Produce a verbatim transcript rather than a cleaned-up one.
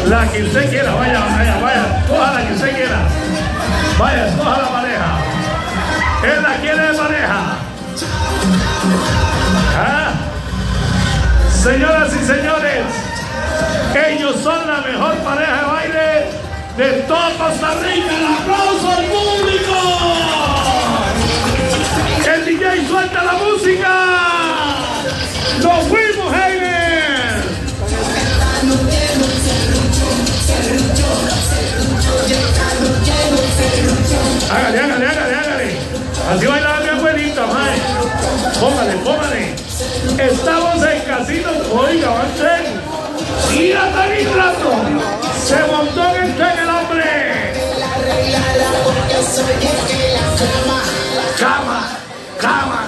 La que usted quiera, vaya, vaya, vaya, coja la que usted quiera. Vaya, escoja la pareja. Él la quiere de pareja. ¿Ah? Señoras y señores, ellos son la mejor pareja de baile de toda Costa Rica. ¡El aplauso al público! El D J suelta la música. ¡Nos fuimos, Heiner! Hágale, hágale, hágale, hágale. Así bailaba mi abuelita, mae. Póngale, póngale. Estamos en Casino. Oiga, va en tren. Mira, tan y rato. Se montó en el tren el hombre. Cama, cama.